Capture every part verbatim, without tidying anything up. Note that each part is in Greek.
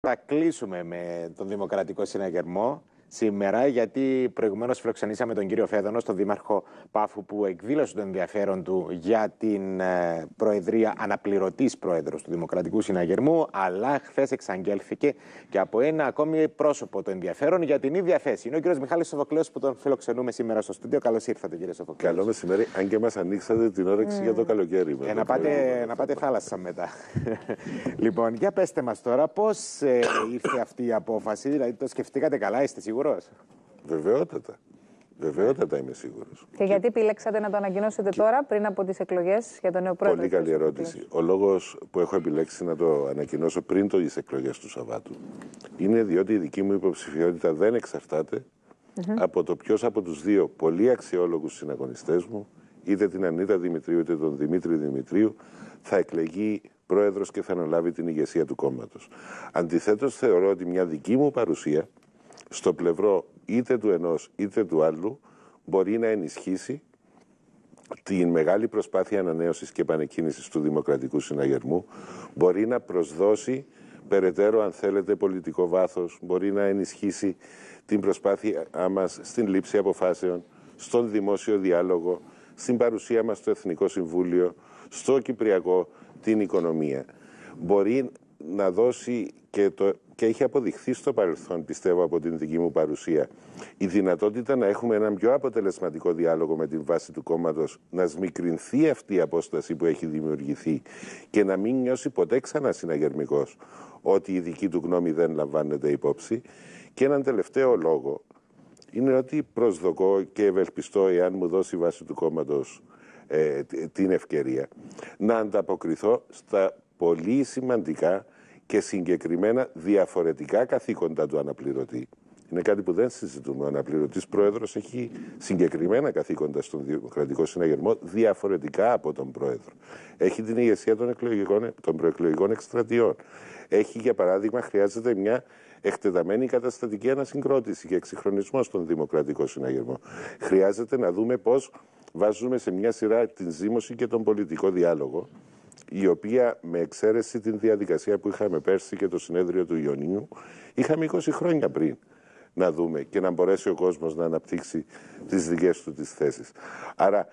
Θα κλείσουμε με τον Δημοκρατικό Συναγερμό σήμερα, γιατί προηγουμένως φιλοξενήσαμε τον κύριο Φέδωνο, τον Δήμαρχο Πάφου, που εκδήλωσε το ενδιαφέρον του για την ε, Προεδρία, αναπληρωτής Πρόεδρος του Δημοκρατικού Συναγερμού, αλλά χθες εξαγγέλθηκε και από ένα ακόμη πρόσωπο το ενδιαφέρον για την ίδια θέση. Είναι ο κύριος Μιχάλης Σοφοκλέος, που τον φιλοξενούμε σήμερα στο στούντιο. Καλώς ήρθατε, κύριε Σοφοκλέος. Καλό μεσημέρι, αν και μας ανοίξατε την όρεξη mm. για το καλοκαίρι. Ε, να, πάτε, να πάτε θάλασσα μετά. Λοιπόν, για πέστε μας τώρα, πώς ε, ήρθε αυτή η απόφαση, δηλαδή το σκεφτήκατε καλά, είστε σίγουρος? Βεβαιότατα. Βεβαιότατα είμαι σίγουρος. Και γιατί επιλέξατε να το ανακοινώσετε και... τώρα, πριν από τις εκλογές, για τον νέο πρόεδρο? Πολύ καλή ερώτηση. Ο λόγος που έχω επιλέξει να το ανακοινώσω πριν τις εκλογές του Σαββάτου είναι διότι η δική μου υποψηφιότητα δεν εξαρτάται mm-hmm. από το ποιος από τους δύο πολύ αξιόλογους συναγωνιστές μου, είτε την Ανίτα Δημητρίου είτε τον Δημήτρη Δημητρίου, θα εκλεγεί πρόεδρος και θα αναλάβει την ηγεσία του κόμματος. Αντιθέτως, θεωρώ ότι μια δική μου παρουσία στο πλευρό είτε του ενός είτε του άλλου μπορεί να ενισχύσει την μεγάλη προσπάθεια ανανέωσης και επανεκκίνησης του Δημοκρατικού Συναγερμού, μπορεί να προσδώσει περαιτέρω, αν θέλετε, πολιτικό βάθος, μπορεί να ενισχύσει την προσπάθεια μας στην λήψη αποφάσεων, στον δημόσιο διάλογο, στην παρουσία μας στο Εθνικό Συμβούλιο, στο Κυπριακό, την οικονομία. Μπορεί να δώσει και, το, και έχει αποδειχθεί στο παρελθόν, πιστεύω, από την δική μου παρουσία, η δυνατότητα να έχουμε έναν πιο αποτελεσματικό διάλογο με την βάση του κόμματος, να σμικρινθεί αυτή η απόσταση που έχει δημιουργηθεί και να μην νιώσει ποτέ ξανά συναγερμικός ότι η δική του γνώμη δεν λαμβάνεται υπόψη. Και έναν τελευταίο λόγο είναι ότι προσδοκώ και ευελπιστώ, εάν μου δώσει η βάση του κόμματος ε, την ευκαιρία, να ανταποκριθώ στα πολύ σημαντικά και συγκεκριμένα διαφορετικά καθήκοντα του αναπληρωτή. Είναι κάτι που δεν συζητούμε. Ο αναπληρωτής πρόεδρος έχει συγκεκριμένα καθήκοντα στον Δημοκρατικό Συναγερμό, διαφορετικά από τον πρόεδρο. Έχει την ηγεσία των, των προεκλογικών εκστρατιών. Έχει, για παράδειγμα, χρειάζεται μια εκτεταμένη καταστατική ανασυγκρότηση και εξυγχρονισμό στον Δημοκρατικό Συναγερμό. Χρειάζεται να δούμε πώς βάζουμε σε μια σειρά την ζήμωση και τον πολιτικό διάλογο, η οποία, με εξαίρεση την διαδικασία που είχαμε πέρσι και το συνέδριο του Ιουνίου, είχαμε είκοσι χρόνια πριν να δούμε και να μπορέσει ο κόσμος να αναπτύξει τις δικές του τις θέσεις. Άρα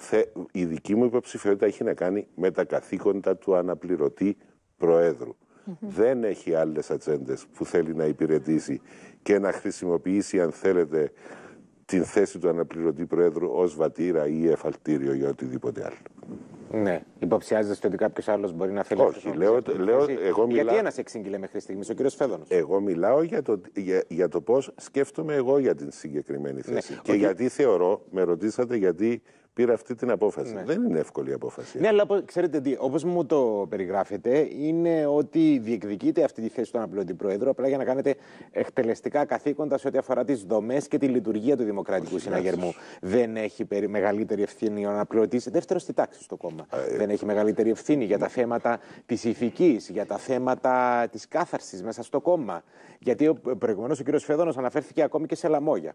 η δική μου υποψηφιότητα έχει να κάνει με τα καθήκοντα του αναπληρωτή Προέδρου. Mm-hmm. Δεν έχει άλλες ατζέντες που θέλει να υπηρετήσει και να χρησιμοποιήσει, αν θέλετε, την θέση του αναπληρωτή Προέδρου ως βατήρα ή εφαλτήριο για οτιδήποτε άλλο. Ναι. Υποψιάζεστε ότι κάποιος άλλος μπορεί να θέλει? Όχι, να λέω, λέω, εγώ μιλάω... Γιατί ένας εξήγηλε μέχρι στιγμής, ο κύριος Φέδωνος? Εγώ μιλάω για το, για, για το πώς σκέφτομαι εγώ για την συγκεκριμένη θέση. Ναι. Και okay. γιατί θεωρώ, με ρωτήσατε γιατί πήρα αυτή την απόφαση. Ναι. Δεν είναι εύκολη η απόφαση. Ναι, αλλά ξέρετε τι, όπως μου το περιγράφετε, είναι ότι διεκδικείτε αυτή τη θέση του αναπληρωτή Προέδρου απλά για να κάνετε εκτελεστικά καθήκοντα σε ό,τι αφορά τις δομές και τη λειτουργία του Δημοκρατικού Όχι, Συναγερμού. Λάθος. Δεν έχει περι... μεγαλύτερη ευθύνη ο αναπληρωτής, δεύτερος στη τάξη στο κόμμα. Ε, Δεν έχει μεγαλύτερη ευθύνη για τα θέματα της ηθικής, για τα θέματα της κάθαρσης μέσα στο κόμμα. Γιατί προηγουμένως ο κύριος Φέδωνος αναφέρθηκε ακόμη και σε λαμόγια.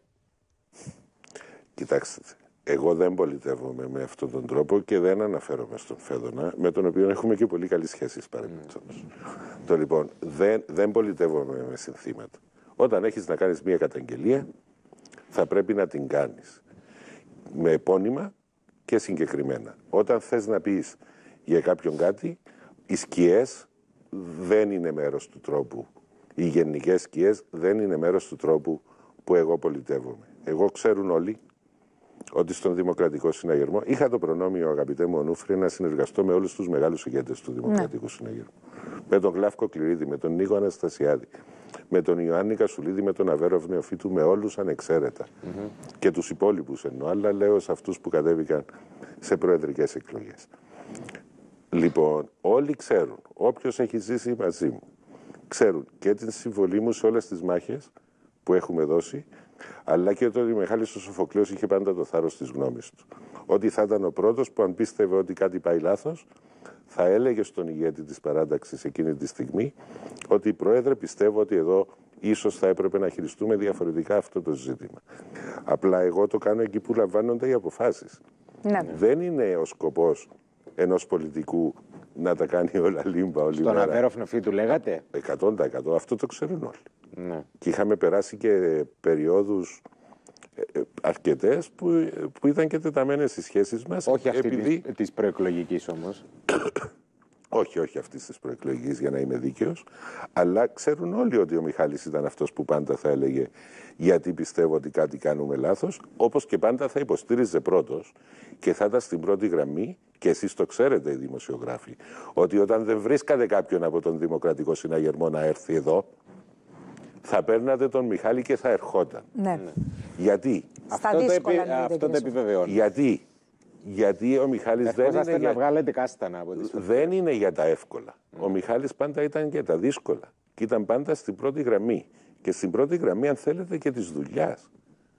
Κοιτάξτε. Εγώ δεν πολιτεύομαι με αυτόν τον τρόπο και δεν αναφέρομαι στον Φέδωνα, με τον οποίο έχουμε και πολύ καλές σχέσεις παρεμπιπτόντως. Mm. Το λοιπόν, δεν, δεν πολιτεύομαι με συνθήματα. Όταν έχεις να κάνεις μία καταγγελία, θα πρέπει να την κάνεις με επώνυμα και συγκεκριμένα. Όταν θες να πεις για κάποιον κάτι, οι σκιές δεν είναι μέρος του τρόπου. Οι γενικές σκιές δεν είναι μέρος του τρόπου που εγώ πολιτεύομαι. Εγώ ξέρουν όλοι ότι στον Δημοκρατικό Συναγερμό είχα το προνόμιο, αγαπητέ μου Ονούφρη, να συνεργαστώ με όλους τους μεγάλους ηγέτες του Δημοκρατικού ναι. Συναγερμού. Με τον Γλάφκο Κληρίδη, με τον Νίκο Αναστασιάδη, με τον Ιωάννη Κασουλίδη, με τον Αβέροφ Νεοφύτου, με όλους ανεξαίρετα. Mm-hmm. Και τους υπόλοιπους εννοώ, αλλά λέω σε αυτούς που κατέβηκαν σε προεδρικές εκλογές. Λοιπόν, όλοι ξέρουν, όποιος έχει ζήσει μαζί μου, ξέρουν και την συμβολή μου σε όλες τις μάχες που έχουμε δώσει, αλλά και ότι ο Μιχάλης ο Σοφοκλέος είχε πάντα το θάρρος της γνώμης του. Ότι θα ήταν ο πρώτος που, αν πίστευε ότι κάτι πάει λάθος, θα έλεγε στον ηγέτη της παράταξης εκείνη τη στιγμή ότι, Πρόεδρε, πιστεύω ότι εδώ ίσως θα έπρεπε να χειριστούμε διαφορετικά αυτό το ζήτημα. Απλά εγώ το κάνω εκεί που λαμβάνονται οι αποφάσεις. Ναι. Δεν είναι ο σκοπός ενός πολιτικού να τα κάνει όλα λίμπα όλη Στον μέρα. Αβέροφ Νοφή του λέγατε. εκατό τοις εκατό αυτό το ξέρουν όλοι. Ναι. Και είχαμε περάσει και περιόδους ε, αρκετές που, που ήταν και τεταμένες οι σχέσεις μας. Όχι αυτή επειδή... της, της προεκλογικής όμως. όχι, όχι αυτής της προεκλογικής για να είμαι δίκαιος, αλλά ξέρουν όλοι ότι ο Μιχάλης ήταν αυτός που πάντα θα έλεγε γιατί πιστεύω ότι κάτι κάνουμε λάθος, όπως και πάντα θα υποστήριζε πρώτος και θα ήταν στην πρώτη γραμμή, και εσείς το ξέρετε οι δημοσιογράφοι, ότι όταν δεν βρίσκατε κάποιον από τον Δημοκρατικό Συναγερμό να έρθει εδώ, θα παίρνατε τον Μιχάλη και θα ερχόταν. Ναι. Γιατί? Στα Αυτό, το, επι... δύσκολα, ναι, αυτό το επιβεβαιώνει. Γιατί? Γιατί ο Μιχάλης δεν είναι, να για... βγάλετε κάστανα από τις... δεν είναι για τα εύκολα. Mm. Ο Μιχάλης πάντα ήταν για τα δύσκολα. Και ήταν πάντα στην πρώτη γραμμή. Και στην πρώτη γραμμή, αν θέλετε, και της δουλειάς.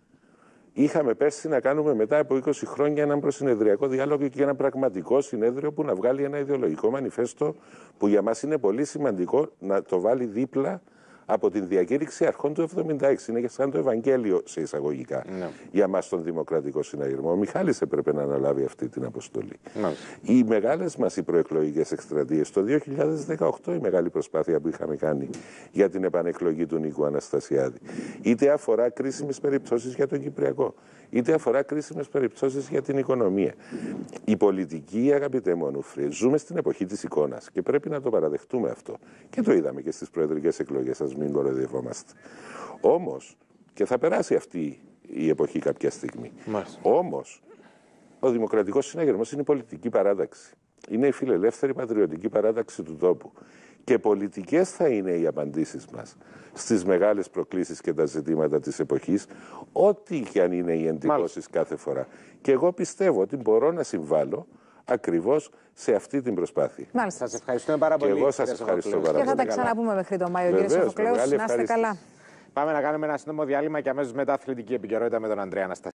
Είχαμε πέρσι να κάνουμε μετά από είκοσι χρόνια έναν προσυνεδριακό διάλογο και ένα πραγματικό συνέδριο που να βγάλει ένα ιδεολογικό μανιφέστο που για μας είναι πολύ σημαντικό να το βάλει δίπλα από την διακήρυξη αρχών του εβδομήντα έξι. Είναι σαν το Ευαγγέλιο σε εισαγωγικά Ναι. για μας τον Δημοκρατικό Συναγερμό. Ο Μιχάλης έπρεπε να αναλάβει αυτή την αποστολή. Ναι. Οι μεγάλες μας οι προεκλογικές εκστρατείες, το δύο χιλιάδες δεκαοκτώ η μεγάλη προσπάθεια που είχαμε κάνει για την επανεκλογή του Νίκου Αναστασιάδη, είτε αφορά κρίσιμες περιπτώσεις για τον Κυπριακό, είτε αφορά κρίσιμες περιπτώσεις για την οικονομία. Η πολιτική, αγαπητέ μου Ανούφρη, ζούμε στην εποχή της εικόνας και πρέπει να το παραδεχτούμε αυτό. Και το είδαμε και στις προεδρικές εκλογές, ας μην κοροϊδευόμαστε. Όμως, και θα περάσει αυτή η εποχή κάποια στιγμή. Όμως, ο Δημοκρατικός Συναγερμός είναι η πολιτική παράταξη. Είναι η φιλελεύθερη πατριωτική παράταξη του τόπου. Και πολιτικές θα είναι οι απαντήσεις μας στις μεγάλες προκλήσεις και τα ζητήματα της εποχής, ό,τι και αν είναι οι εντυπώσεις κάθε φορά. Και εγώ πιστεύω ότι μπορώ να συμβάλλω ακριβώς σε αυτή την προσπάθεια. Μάλιστα. Σας ευχαριστούμε πάρα πολύ. Και εγώ σας ευχαριστώ πάρα πολύ. Και θα τα ξαναπούμε μέχρι τον Μάιο, κύριε Βεβαίως, Σοφοκλέου. μεγάλη Να είστε καλά. Πάμε να κάνουμε ένα σύντομο διάλειμμα και αμέσως μετά αθλητική επικαιρότητα με τον Ανδρέα Αναστασιάδη.